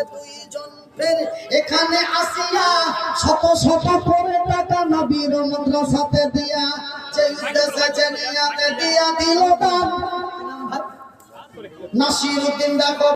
দুইজন ফের এখানে আসিয়া শত শত করে টাকা নবীর মাদ্রাসাতে দিয়া যে উদ্দেশ্যে যে নিয়াতে দিয়া দিল দান নাসিরউদ্দিন দেখো